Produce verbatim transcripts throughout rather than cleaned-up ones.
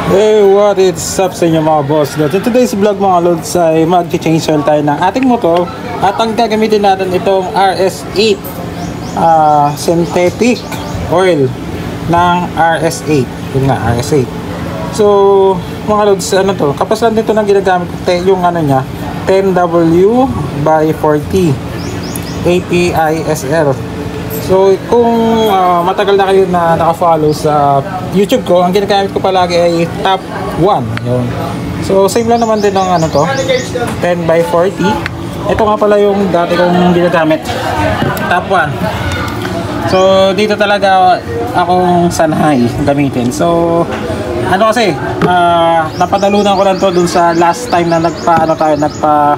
Hey, what is up sa inyo mga boss lods? In today's vlog mga lods ay mag-change oil tayo ng ating motor at ang gagamitin natin itong R S eight uh, synthetic oil ng R S eight. Yun nga, R S eight. So mga lods, ano to, kapasan nito ng ginagamit ko yung ano niya ten W by forty A P I S L. So kung uh, matagal na kayo na naka-follow sa YouTube ko, ang ginagamit ko palagi ay top one. Yun. So same lang naman din ng ano to, ten by forty. Ito nga pala yung dati kong ginagamit, top one. So dito talaga akong sanay gamitin. So ano kasi, uh, napatalunan ko lang to dun sa last time na nagpa ano tayo, nagpa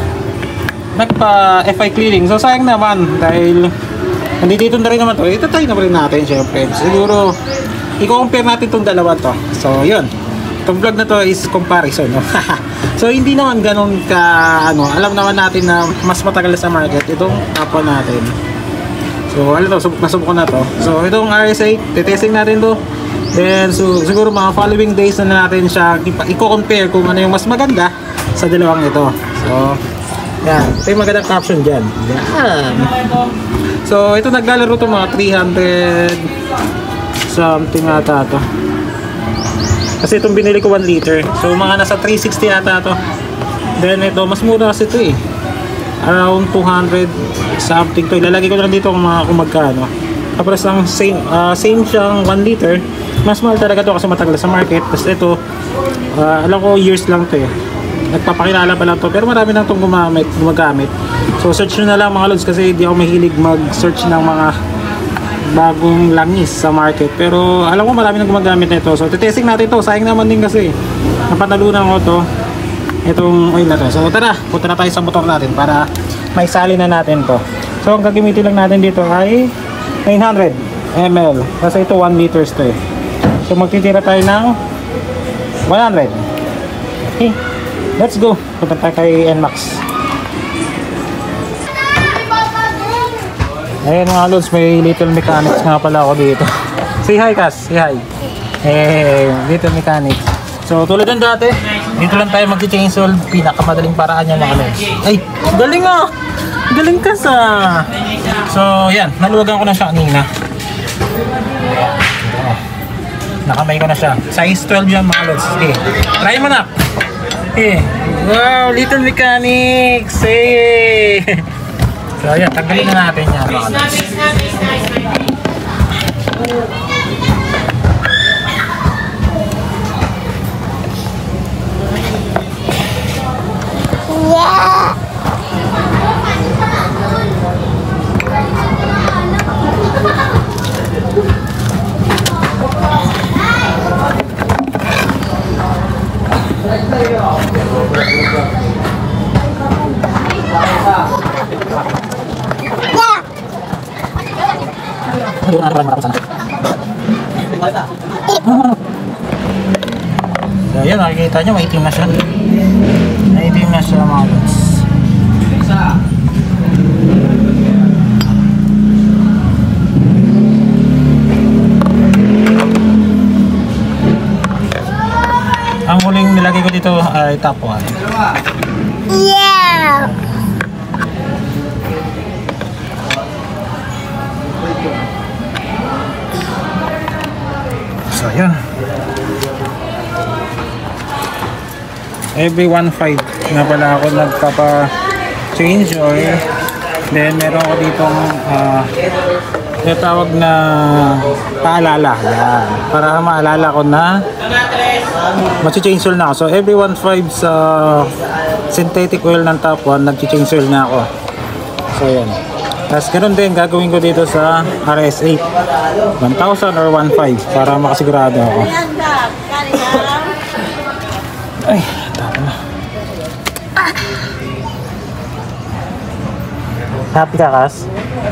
nagpa F I cleaning. So sayang naman dahil nandito na rin naman to. Ito tayo na rin natin syempre. Siguro i-compare natin itong dalawa to. So yun, itong vlog na to is comparison, no? So hindi naman ganun ka ano, alam naman natin na mas matagal sa market itong tapo natin. So ano to, nasubok ko na to. So itong R S eight, titesting natin to. Then so siguro mga following days na natin siya i-compare kung ano yung mas maganda sa dalawang ito. So yan, ito yung magandang caption dyan. Yan. So ito naglalaro to mga three hundred something ata to. Kasi itong binili ko one liter. So mga nasa three sixty ata to. Then ito mas mura kasi ito eh, around two hundred something to. Ilalagay ko lang dito kung mga kung magkano. Tapos ang same uh, same siyang one liter. Mas mahal talaga to kasi matagal sa market. Tapos ito uh, alam ko years lang to eh, nagpapakilala pa lang to, pero marami nang itong gumamit, gumagamit. So search nyo na lang mga lods, kasi hindi ako mahilig mag-search ng mga bagong langis sa market, pero alam ko marami nang gumagamit nito. So titesting natin to, sayang naman din kasi napatalunan ko to, itong oil na to. So tara, punta na tayo sa motor natin para may sali na natin to. So ang gagamitin lang natin dito ay nine hundred milliliters, kasi ito one liters to eh. So magtitira tayo ng one hundred. Okay, let's go. Punta tayo kay N MAX. Ayan mga lods, may Little Mechanics nga pala ako dito. Say hi, Cass. Say hi. Hey, Little Mechanics. So tulad ng dati, dito lang tayo mag-change oil. Pinakamadaling paraan yan mga lods. Ay, galing ah. Galing ka sa. So yan, naluwagan ko na siya kanina. Nakamay ko na siya. Size twelve yan mga lods. Okay, try mo na. Okay. Wow, Little Mechanics. Hey. So ayan, tanggalin na natin yan mga lods. Yeah. So yun, nakikita nyo, maitim na siya. Maitim na siya mga lods. Ang huling nilagay ko dito ay top one. Yeah. So yun, every one five na pala ako nagpapa change oil. Then meron ako ditong uh, tawag na paalala. Yan, para maalala ko na mag-change oil na ako. So every one five sa synthetic oil ng top one, nag-change oil na ako. So yan. Tapos ganoon din gagawin ko dito sa R S eight, one thousand or one five, para makasigurado ako. Ay, tapo na. Happy ka, Cass?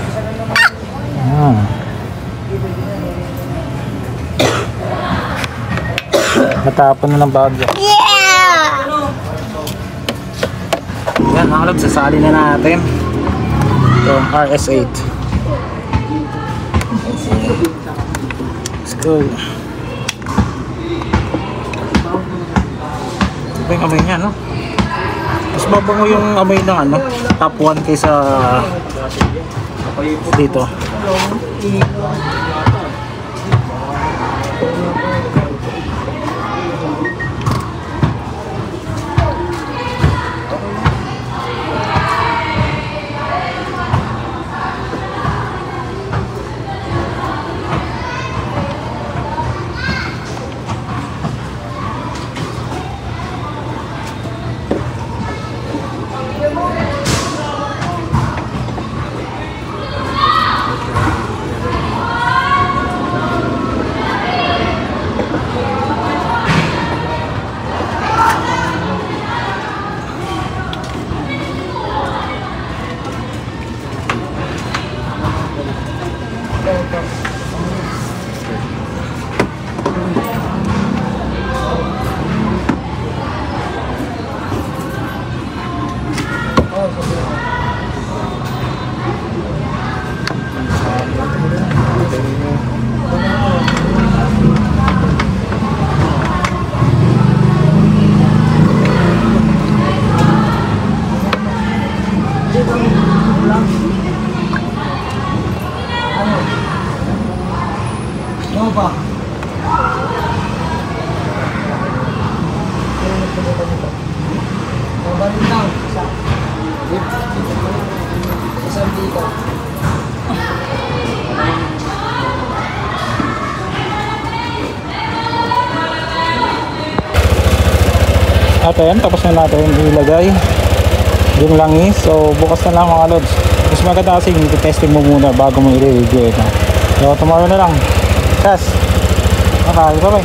Hmm. Natapon na ng bagyo. Yeah. Yan mga lods, sasali na natin itong R S eight. Let's go. Iba yung amoy niya, no? Mas mabango yung amoy ng ano, top one kaysa dito. Ano ba? Balik lang. Isa. Isang dito. At ayan, tapos na natin ilagay yung langis. So bukas na lang mga lods. Mas maganda kasi i-testing mo muna bago mo i-review ito. So tomorrow na lang. Kas. Okay, bye-bye.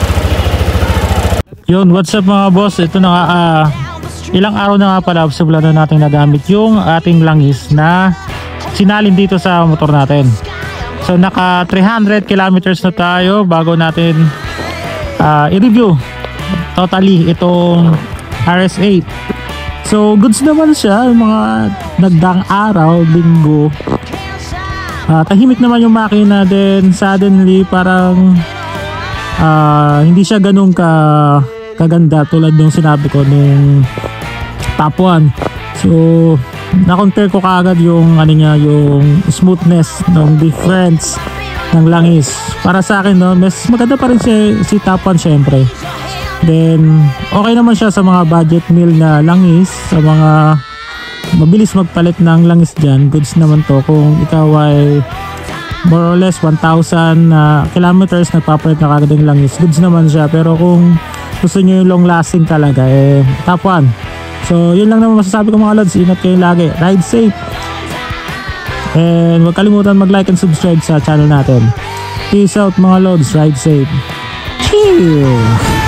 Yun, what's up mga boss? Ito na nga, uh, ilang araw na nga pala observado natin nagamit yung ating langis na sinalin dito sa motor natin. So naka three hundred kilometers na tayo bago natin uh, i-review totally itong R S eight. So goods naman siya, yung mga nagdaang araw, linggo. Uh, tahimik naman yung makina, then suddenly parang uh, hindi siya ganun ka kaganda tulad nung sinabi ko nung top one. So na-compare ko kaagad yung ano niya, yung smoothness ng difference ng langis. Para sa akin no, mas maganda pa rin si, si top one syempre. Then okay naman siya sa mga budget meal na langis, sa mga mabilis magpalit ng langis dyan. Goods naman to kung ikaw ay more or less one thousand uh, kilometers nagpapalit na kagad ng langis. Goods naman siya, pero kung gusto nyo yung long lasting talaga, eh top one. So yun lang naman masasabi ko mga lods. Ingat kayo lagi, ride safe, and huwag kalimutan mag like and subscribe sa channel natin. Peace out mga lods, ride safe, chill.